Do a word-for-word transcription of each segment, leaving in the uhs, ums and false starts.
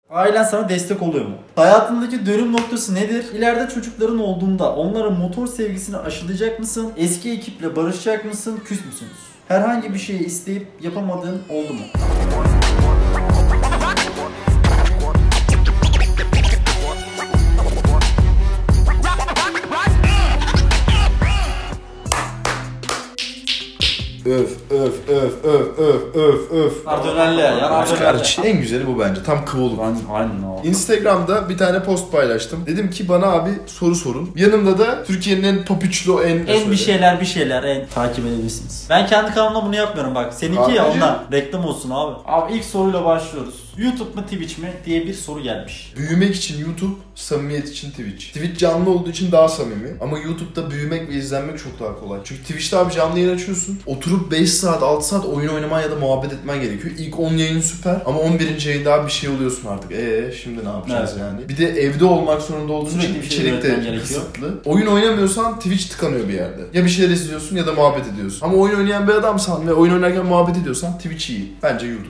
Ailen sana destek oluyor mu? Hayatındaki dönüm noktası nedir? İleride çocukların olduğunda onlara motor sevgisini aşılayacak mısın? Eski ekiple barışacak mısın? Küs müsünüz? Herhangi bir şeyi isteyip yapamadığın oldu mu? Öf öf öf öf öf öf öf. Ardönerli ya. Ardönerli. En güzeli bu bence. Tam kıvılcım. Aynen o. Instagram'da bir tane post paylaştım. Dedim ki bana abi soru sorun. Yanımda da Türkiye'nin en top üçlü en... En bir şeyler bir şeyler en takip edebilirsiniz. Ben kendi kanalımda bunu yapmıyorum bak. Seninki abi ya ondan. Reklam olsun abi. Abi ilk soruyla başlıyoruz. YouTube mu Twitch mi diye bir soru gelmiş. Büyümek için YouTube, samimiyet için Twitch. Twitch canlı olduğu için daha samimi. Ama YouTube'da büyümek ve izlenmek çok daha kolay. Çünkü Twitch'te abi canlı yayın açıyorsun. Oturup beş saat, altı saat oyun oynaman ya da muhabbet etmen gerekiyor. İlk on yayın süper ama on birinci yayında abi bir şey oluyorsun artık. Eee şimdi ne yapacağız evet. yani? Bir de evde olmak zorunda olduğun Sürekli için bir şey içerik de kısıtlı. Oyun oynamıyorsan Twitch tıkanıyor bir yerde. Ya bir şeyler izliyorsun ya da muhabbet ediyorsun. Ama oyun oynayan bir adamsan ve oyun oynarken muhabbet ediyorsan Twitch iyi. Bence YouTube.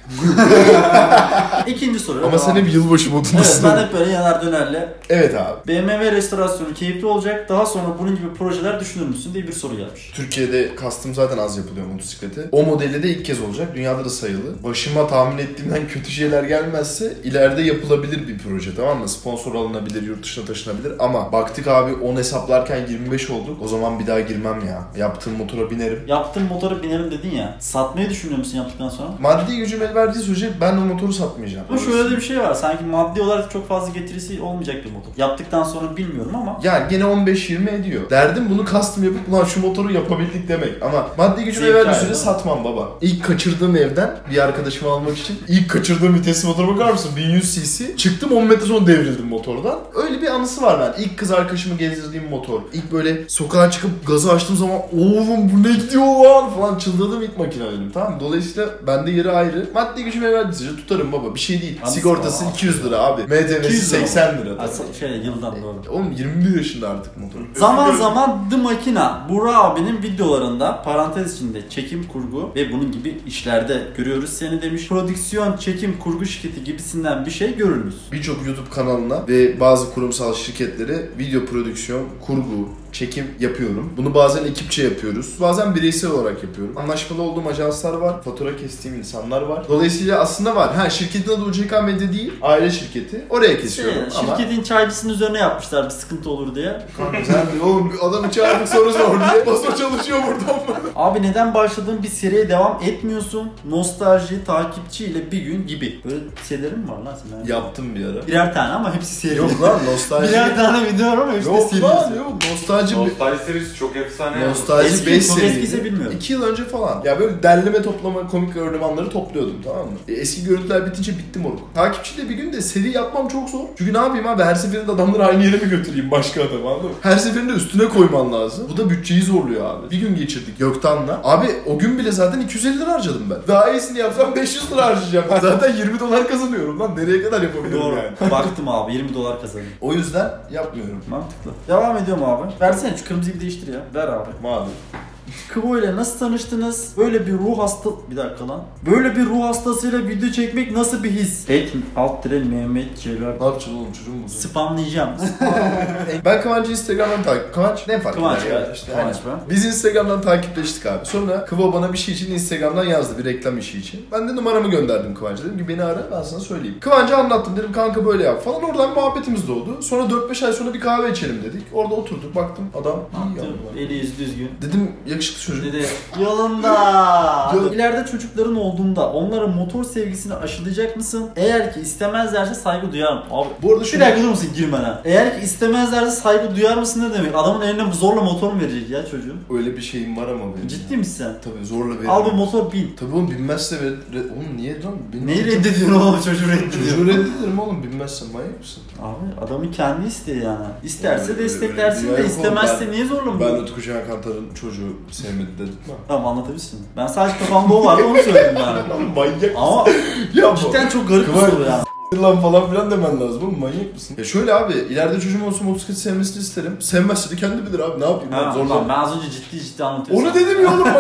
İkinci soru. Ama sen hep yılbaşı modundasın. Evet, ben hep böyle yanar dönerle. Evet abi. B M W restorasyonu keyifli olacak. Daha sonra bunun gibi projeler düşünür müsün diye bir soru gelmiş. Türkiye'de custom zaten az yapılıyor motosikleti. O modeli de ilk kez olacak. Dünyada da sayılı. Başıma tahmin ettiğimden kötü şeyler gelmezse ileride yapılabilir bir proje, tamam mı? Sponsor alınabilir, yurt dışına taşınabilir ama baktık abi on hesaplarken yirmi beş olduk. O zaman bir daha girmem ya. Yaptığım motora binerim. Yaptığım motora binerim dedin ya. Satmayı düşünüyor musun yaptıktan sonra? Maddi gücüm el verdiği sürece ben o motoru satmayacağım. Ama şöyle de bir şey var. Sanki maddi olarak çok fazla getirisi olmayacak bir motor. Yaptıktan sonra bilmiyorum ama. Yani gene on beş yirmi ediyor. Derdim bunu custom yapıp ulan şu motoru yapabildik demek. Ama maddi gücüm el verdiği sürece satmam baba. İlk kaçırdığım evden bir arkadaşımı almak için ilk kaçırdığım vitesli motora bakar mısın? bin yüz cc. Çıktım on metre sonra devrildim motordan. Öyle bir anısı var ben. İlk kız arkadaşımı gezdirdiğim motor. İlk böyle sokağa çıkıp gazı açtığım zaman oğlum bu ne gidiyor lan falan çıldırdığım ilk makine benim, tamam mı? Dolayısıyla bende yeri ayrı. Maddi gücüm el verdiği sürece tutarım baba. Bir şey değil. Anısı sigortası iki yüz lira abi. M T V'si seksen lira. Aslında şey yıldan doğru. Oğlum yirmi bir yaşında artık motor. Zaman zaman The Makina, Burak abinin videolarında parantez içinde çekim kurgu ve bunun gibi işlerde görüyoruz seni demiş. Prodüksiyon, çekim, kurgu şirketi gibisinden bir şey görürüz. Birçok YouTube kanalına ve bazı kurumsal şirketlere video prodüksiyon, kurgu, çekim yapıyorum. Bunu bazen ekipçe yapıyoruz. Bazen bireysel olarak yapıyorum. Anlaşmalı olduğum ajanslar var. Fatura kestiğim insanlar var. Dolayısıyla aslında var. Ha şirketin adı U C K Medya değil. Aile şirketi. Oraya kesiyorum şey, ama... Şirketin çaycısının üzerine yapmışlar bir sıkıntı olur diye. Kanka sen oğlum adamı çağırdık sonra zor diye. Basa çalışıyor buradan mı? Abi neden başladığın bir seriye devam etmiyorsun? Nostalji, takipçiyle bir gün gibi. Böyle serilerin mi var lan senin? Yaptım bir ara. Birer tane ama hepsi seri. Yok lan nostalji. Birer tane video var ama hepsi yok seri. Yok lan yok. Nostalji, nostalji serisi çok efsane. Nostalji beş serisi. Eskiyse bilmiyorum. iki yıl önce falan. Ya böyle derleme toplama komik örnemanları topluyordum, tamam mı? E, eski görüntüler bitince bitti moruk. Takipçiyle bir gün de seri yapmam çok zor. Çünkü ne yapayım abi her seferinde adamları aynı yere mi götüreyim başka adamı, anladın mı? Her seferinde üstüne koyman lazım. Bu da bütçeyi zorluyor abi. Bir gün geçirdik Göktan'la. Abi o gün bile zaten iki yüz elli lira harcadım ben. Daha iyisini yapsam beş yüz lira harcayacağım. Ben zaten yirmi dolar kazanıyorum lan. Nereye kadar yapabilirim Doğru. yani? Baktım abi yirmi dolar kazanıyorum. O yüzden yapmıyorum. Mantıklı. Devam ediyorum abi. Versene şu kırmızıyı bir değiştir ya. Ver abi. Madem. Kıvo ile nasıl tanıştınız? Böyle bir ruh hasta... Bir dakika lan. Böyle bir ruh hastasıyla video çekmek nasıl bir his? Et alt tire Mehmet Celal. Ne yapacaksın oğlum çocuğum mu? Spamlayacağım. Ben Kıvanç'ı Instagram'dan takip... Kıvanç ne fark Kıvanç eder ya? ya. İşte, Kıvanç yani. Biz Instagram'dan takipleştik abi. Sonra Kıvo bana bir şey için Instagram'dan yazdı. Bir reklam işi için. Ben de numaramı gönderdim Kıvanç'a. Dedim ki beni ara ben sana söyleyeyim. Kıvanç'a anlattım. Dedim kanka böyle yap falan. Oradan muhabbetimiz de oldu. Sonra dört beş ay sonra bir kahve içelim dedik. Orada oturduk. Baktım adam iyi. Eli yüzü düzgün. Dedim yakışıklı çocuk. Dedi yolunda. İleride çocukların olduğunda onlara motor sevgisini aşılayacak mısın? Eğer ki istemezlerse saygı duyar mısın? Abi bu arada bir şunu... dakika durur musun girmeden? Eğer ki istemezlerse saygı duyar mısın ne demek? Adamın eline zorla motor mu verecek ya çocuğun? Öyle bir şeyim var ama benim. Ciddi misin sen? Tabii zorla veririm. Al bu motor bin. Tabii oğlum binmezse ver... Oğlum niye lan? Neyi reddediyorsun oğlum çocuğu reddediyorsun? Çocuğu reddederim oğlum binmezsen manyak mısın? Abi adamın kendi isteği yani. İsterse öyle, desteklersin öyle, de istemezse ben, niye zorla mı? Ben de Tutku Kantar'ın çocuğu sevmedi dedim mi? Tamam anlatabilirsin. Ben sadece kafamda o vardı onu söyledim yani. Manyak ama ya cidden çok garip bir soru yani. Lan falan filan demen lazım oğlum manyak mısın? Ya şöyle abi ileride çocuğum olsun motosikleti sevmesini isterim. Sevmezse de kendi bilir abi ne yapayım Ha, ben zorla. Ben az önce ciddi ciddi anlatıyorum. Onu dedim ya oğlum ben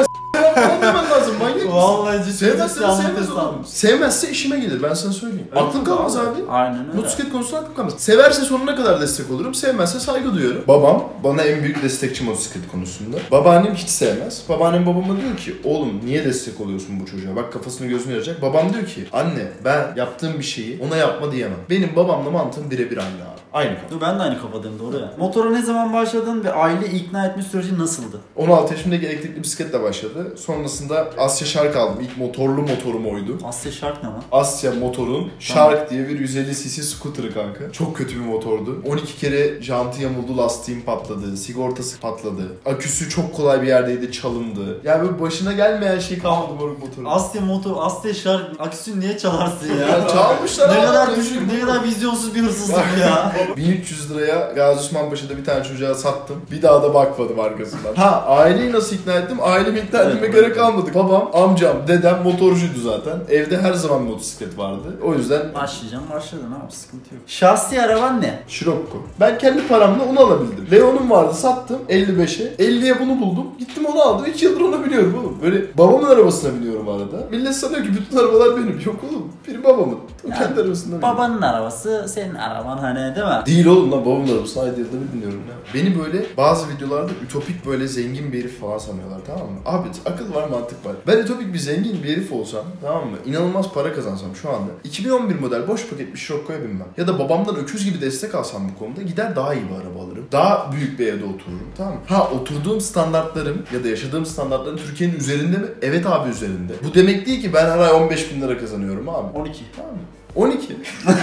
cevap falan demen lazım. Manyak mısın? Vallahi ciddi. Sevmezse de sevmez oğlum. Sevmezse işime gelir, ben sana söyleyeyim. Evet, Aklın kalmaz abi. Aynen öyle. Motosiklet konusunda aklım kalmaz. Severse sonuna kadar destek olurum, sevmezse saygı duyuyorum. Babam bana en büyük destekçi motosiklet konusunda. Babaannem hiç sevmez. Babaannem babama diyor ki, oğlum niye destek oluyorsun bu çocuğa? Bak kafasını gözünü yarayacak. Babam diyor ki, anne ben yaptığım bir şeyi ona yapma diyemem. Benim babamla mantığım birebir aynı abi. Aynı kafa. Ben de aynı kafadayım, doğru ya. Motora ne zaman başladın ve aile ikna etme süreci nasıldı? on altı yaşımdaki elektrikli bisikletle başladı. Sonrasında Asya Shark aldım. İlk motorlu motorum oydu. Asya Shark ne lan? Asya Motor'un Shark diye bir yüz elli cc scooter'ı kanka. Çok kötü bir motordu. on iki kere jantı yamuldu, lastiğim patladı, sigortası patladı. Aküsü çok kolay bir yerdeydi, çalındı. Yani böyle başına gelmeyen şey kalmadı bu motorun. Asya Motor, Asya Shark aküsünü niye çalarsın ya? Ya çalmışlar Ne abi. kadar düşük, ne kadar vizyonsuz bir hırsızlık ya. bin üç yüz liraya Gazi Osman Paşa'da bir tane çocuğa sattım. Bir daha da bakmadım arkasından. Ha, aileyi nasıl ikna ettim? Ailemi ikna etmeme gerek kalmadı. Babam, amcam, dedem motorcuydu zaten. Evde her zaman motosiklet vardı. O yüzden Başlayacağım, başladın abi, sıkıntı yok. Şahsi araban ne? Scirocco. Ben kendi paramla onu alabildim. Leon'um vardı, sattım elli beşe. elliye bunu buldum. Gittim onu aldım. iki yıldır onu biliyorum oğlum. Böyle babamın arabasına biniyorum arada. Millet sanıyor ki bütün arabalar benim. Yok oğlum. Biri babamın. O Yani kendi arabasında biniyor. Babanın arabası, senin araban hani, değil mi? Değil oğlum lan, babamın arabasına ayda yılda bir biniyorum ya. Beni böyle bazı videolarda ütopik böyle zengin bir herif falan sanıyorlar, tamam mı? Abi akıl var, mantık var. Ben ütopik bir zengin bir herif olsam, tamam mı? İnanılmaz para kazansam şu anda. iki bin on bir model boş paket bir Scirocco'ya binmem. Ya da babamdan öküz gibi destek alsam bu konuda, gider daha iyi bir araba alırım. Daha büyük bir evde otururum, tamam mı? Ha, oturduğum standartlarım ya da yaşadığım standartların Türkiye'nin üzerinde mi? Evet abi, üzerinde. Bu demek değil ki ben her ay on beş bin lira kazanıyorum abi. on iki. Tamam mı? on iki.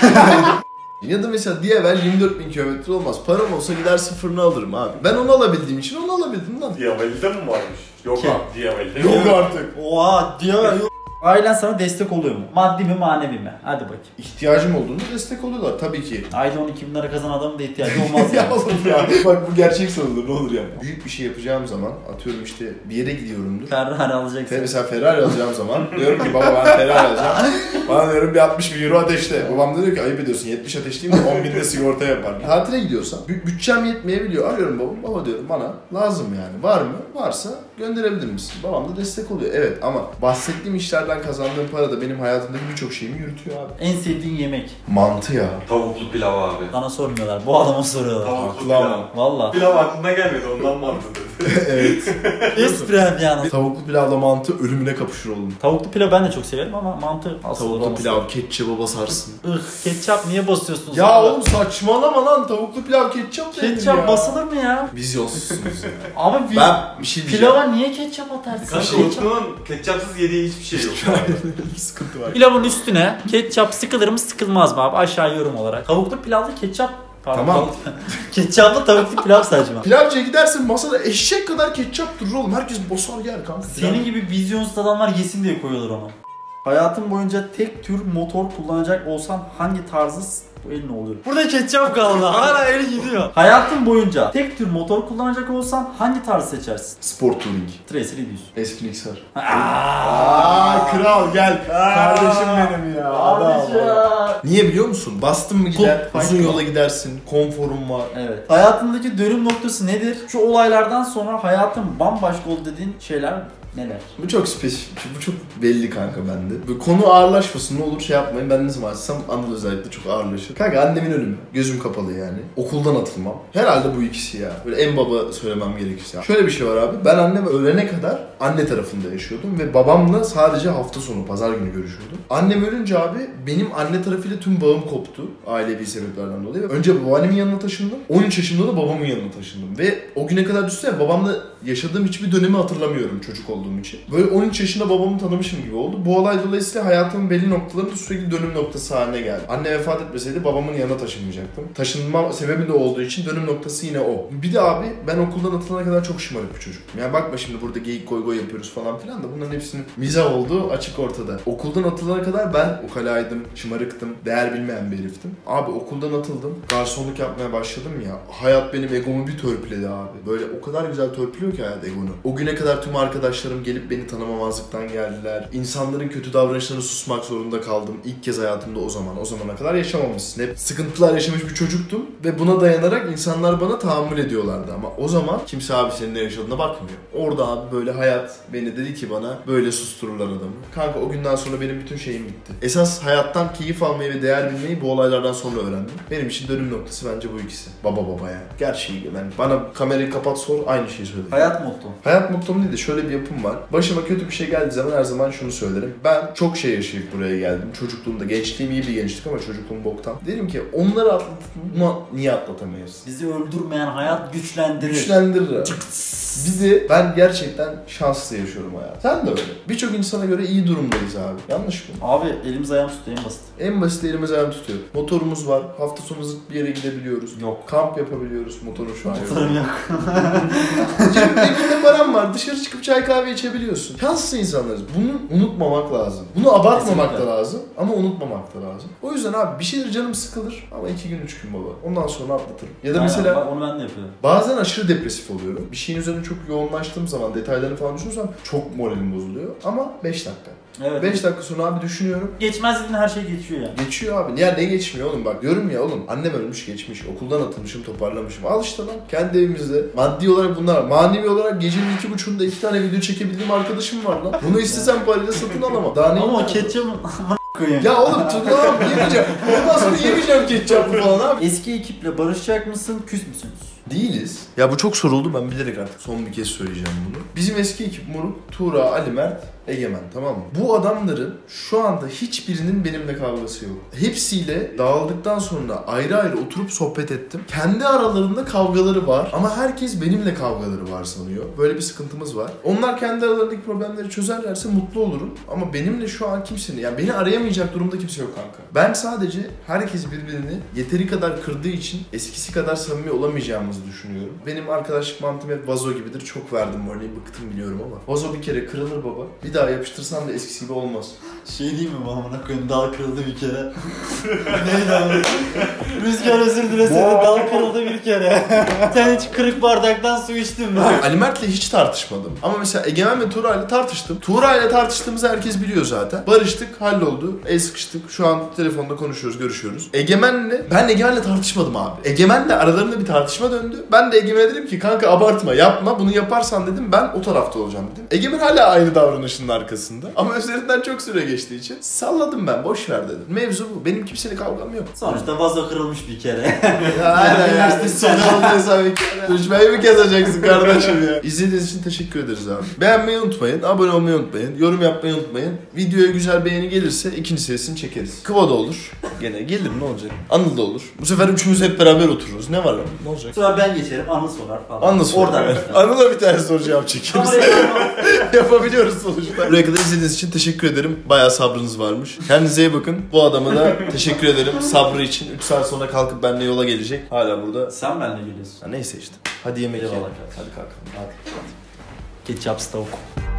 Ya da mesela diye ver yirmi dört bin kilometre olmaz. Param olsa gider sıfırını alırım abi. Ben onu alabildiğim için onu alabildim lan. Diyavel'de mi varmış? Yok Kim? abi, Diyavel'de. Yok artık. Oha diyor. Ailen sana destek oluyor mu? Maddi mi, manevi mi? Hadi bakayım. İhtiyacım olduğunda destek oluyorlar tabii ki. Ayda on iki bin lira kazanan adamın da ihtiyacı olmaz Ya yani. oğlum ya. Bak bu gerçek sorudur, ne olur ya. Büyük bir şey yapacağım zaman, atıyorum işte bir yere gidiyorumdur. Ferrari alacaksın. Mesela Ferrari alacağım zaman diyorum ki baba ben Ferrari alacağım. Bana diyorum bir altmış bin euro ateşle. Babam da diyor ki ayıp ediyorsun, yetmiş ateşleyeyim de on binde sigorta yapar. Tatile gidiyorsam bü- bütçem yetmeyebiliyor. Arıyorum babam, baba diyorum bana lazım yani. Var mı? Varsa gönderebilir misin? Babam da destek oluyor. Evet ama bahsettiğim işlerden kazandığım para da benim hayatımdaki birçok şeyimi yürütüyor abi. En sevdiğin yemek? Mantı ya. Tavuklu pilav abi. Sana sormuyorlar. Bu adama soruyorlar. Tavuklu Haklı pilav. ama. Valla. Pilav aklına gelmedi, ondan mantı dedi. Evet. Esprem yani. Tavuklu pilavla mantı ölümüne kapışır oğlum. Tavuklu pilav ben de çok severim ama mantı asıl Tavuklu olması. pilav ketçaba basarsın. Ih, ketçap niye basıyorsunuz? Ya abi? oğlum saçmalama lan, tavuklu pilav ketçap denir ya. Ketçap basılır mı ya? Vizyonsuzsunuz ya. Abi Ben bir şey diyeceğim. pilava niye ketçap atarsın? Kanka Ketçap- Utku'nun ketçapsız yediği hiçbir şey yok. Bir sıkıntı var. Pilavın üstüne ketçap sıkılır mı sıkılmaz mı abi? Aşağı yorum olarak. Tavuklu pilavlı ketçap. Pardon, Tamam. tavuk- Ketçaplı tavuklu pilav saçma. Pilavcıya gidersin masada eşek kadar ketçap durur oğlum. Herkes bosar yer kanka. Senin gibi vizyonsuz adamlar yesin diye koyuyorlar onu. Hayatın boyunca tek tür motor kullanacak olsan hangi tarzı... Bu el ne oluyor? Burada ketçap kaldı. Hala el gidiyor. Hayatın boyunca tek tür motor kullanacak olsan hangi tarzı seçersin? Sport Touring. Tracer ediyorsun. Eski Nixar. Aaaa. kral gel. Kardeşim benim ya. Abi ya. Niye biliyor musun? Bastın mı gider, Top, uzun fight yola gidersin, konforun var. Evet. Hayatındaki dönüm noktası nedir? Şu olaylardan sonra hayatın bambaşka oldu dediğin şeyler neler? Bu çok spesifik, bu çok belli kanka bende. Bu konu ağırlaşmasın, ne olur şey yapmayın. Ben ne zaman açsam Anıl özellikle çok ağırlaşır. Kanka annemin ölümü, gözüm kapalı yani. Okuldan atılmam. Herhalde bu ikisi ya. Böyle en baba söylemem gerekirse. Şöyle bir şey var abi, ben annem ölene kadar anne tarafında yaşıyordum ve babamla sadece hafta sonu, pazar günü görüşüyordum. Annem ölünce abi benim anne tarafıyla tüm bağım koptu ailevi sebeplerden dolayı. Önce babaannemin yanına taşındım. on üç yaşımda da babamın yanına taşındım ve o güne kadar düşünsene babamla yaşadığım hiçbir dönemi hatırlamıyorum çocuk olduğum için. Böyle on üç yaşında babamı tanımışım gibi oldu. Bu olay dolayısıyla hayatımın belli noktalarında sürekli dönüm noktası haline geldi. Anne vefat etmeseydi babamın yanına taşınmayacaktım. Taşınma sebebi de olduğu için dönüm noktası yine o. Bir de abi ben okuldan atılana kadar çok şımarık bir çocuktum. Yani bakma şimdi burada geyik goy goy yapıyoruz falan filan da bunların hepsinin mizah olduğu açık ortada. Okuldan atılana kadar ben ukalaydım, şımarıktım, değer bilmeyen bir heriftim. Abi okuldan atıldım, garsonluk yapmaya başladım ya. Hayat benim egomu bir törpüledi abi. Böyle o kadar güzel törpülüyor ki hayat egonu. O güne kadar tüm arkadaşlarım arkadaşlarım gelip beni tanımamazlıktan geldiler. İnsanların kötü davranışlarına susmak zorunda kaldım. İlk kez hayatımda o zaman. O zamana kadar yaşamamışsın. Hep sıkıntılar yaşamış bir çocuktum ve buna dayanarak insanlar bana tahammül ediyorlardı. Ama o zaman kimse abi senin ne yaşadığına bakmıyor. Orada abi böyle hayat beni dedi ki bana böyle sustururlar adamı. Kanka o günden sonra benim bütün şeyim bitti. Esas hayattan keyif almayı ve değer bilmeyi bu olaylardan sonra öğrendim. Benim için dönüm noktası bence bu ikisi. Baba baba ya. Gerçeği ben. Bana kamerayı kapat sor aynı şeyi söyledim. Hayat motto. Hayat mottom değil de şöyle bir yapım var. Başıma kötü bir şey geldiği zaman her zaman şunu söylerim. Ben çok şey yaşayıp buraya geldim. Çocukluğumda, gençliğim iyi bir gençlik ama çocukluğum boktan. Derim ki onları atlatma niye atlatamayız? Bizi öldürmeyen hayat güçlendirir. Güçlendirir. Bizi ben gerçekten şanslı yaşıyorum hayat. Sen de öyle. Birçok insana göre iyi durumdayız abi. Yanlış mı? Abi elimiz ayağımız tutuyor en basit. En basit elimiz ayağım tutuyor. Motorumuz var. Hafta sonu zıt bir yere gidebiliyoruz. Yok. Kamp yapabiliyoruz. Motorun şu an yok. Motorum yok. Cebinde param var. Dışarı çıkıp çay kahve içebiliyorsun. Şanslı insanlarız. Bunu unutmamak lazım. Bunu abartmamak Kesinlikle. da lazım. Ama unutmamak da lazım. O yüzden abi bir şeyler canım sıkılır. Ama iki gün üç gün baba. Ondan sonra atlatırım. Ya da Aynen, mesela bak onu ben de yapıyorum. bazen aşırı depresif oluyorum. Bir şeyin üzerine çok yoğunlaştığım zaman detaylarını falan düşünürsem çok moralim bozuluyor. Ama beş dakika. Evet. beş dakika sonra abi düşünüyorum. Geçmez dediğin her şey geçiyor yani. Geçiyor abi. Ya ne geçmiyor oğlum bak. Diyorum ya oğlum annem ölmüş geçmiş. Okuldan atılmışım toparlamışım. Al işte lan. Kendi evimizde. Maddi olarak bunlar. Manevi olarak gecenin iki buçuğunda iki tane video çekebildiğim arkadaşım var lan. Bunu istesem parayla satın alamam. Daha ne Ama o yapayım? ketçapın koyayım. Ya oğlum tutmam yemeyeceğim. Ondan sonra yemeyeceğim ketçaplı falan abi. Eski ekiple barışacak mısın, küs müsünüz? Değiliz. Ya bu çok soruldu ben bilerek artık son bir kez söyleyeceğim bunu. Bizim eski ekip Moruk, Tuğra, Ali Mert, Egemen tamam mı? Bu adamların şu anda hiçbirinin benimle kavgası yok. Hepsiyle dağıldıktan sonra ayrı ayrı oturup sohbet ettim. Kendi aralarında kavgaları var ama herkes benimle kavgaları var sanıyor. Böyle bir sıkıntımız var. Onlar kendi aralarındaki problemleri çözerlerse mutlu olurum. Ama benimle şu an kimsenin, yani beni arayamayacak durumda kimse yok kanka. Ben sadece herkes birbirini yeteri kadar kırdığı için eskisi kadar samimi olamayacağımızı düşünüyorum. Benim arkadaşlık mantığım hep vazo gibidir. Çok verdim bu örneği, bıktım biliyorum ama. Vazo bir kere kırılır baba. Bir daha yapıştırsan da eskisi gibi olmaz. Şey değil mi bu amına koyayım, dal kırıldı bir kere. Neydi abi? Rüzgar özür dilesene, dal kırıldı bir kere. Sen hiç kırık bardaktan su içtin mi? Ali Mert'le hiç tartışmadım. Ama mesela Egemen ve Tuğra ile tartıştım. Tuğra ile tartıştığımızı herkes biliyor zaten. Barıştık, halloldu. El sıkıştık. Şu an telefonda konuşuyoruz, görüşüyoruz. Egemen'le, ben Egemen'le tartışmadım abi. Egemen'le aralarında bir tartışma döndü. Ben de Egemen'e dedim ki kanka abartma, yapma. Bunu yaparsan dedim ben o tarafta olacağım dedim. Egemen hala aynı davranışının arkasında. Ama üzerinden çok süre geçtiği için salladım ben, boş ver dedim. Mevzu bu. Benim kimseyle kavgam yok. Sonuçta vazo kırılmış bir kere. Ya aynen ya. Sonu olduysa bir kere. Düşmeyi mi keseceksin kardeşim ya? İzlediğiniz için teşekkür ederiz abi. Beğenmeyi unutmayın, abone olmayı unutmayın, yorum yapmayı unutmayın. Videoya güzel beğeni gelirse ikinci serisini çekeriz. Kıva da olur. Gene gelir ne olacak? Anıl da olur. Bu sefer üçümüz hep beraber otururuz. Ne var lan? Ne olacak? Sonra ben geçerim, Anıl sorar falan. Anıl sorar. Oradan Evet. başlar. Anıl'a bir tane soru cevap çekeriz. Yapabiliyoruz sonuçta. Buraya kadar izlediğiniz için teşekkür ederim. Bayağı sabrınız varmış. Kendinize iyi bakın. Bu adama da teşekkür ederim sabrı için. üç saat sonra kalkıp benimle yola gelecek. Hala burada. Sen benimle geliyorsun. Ha, neyse işte. Hadi yemek Eyvallah yiyelim. kardeşim. Hadi kalkalım. Hadi. Ketçap stok.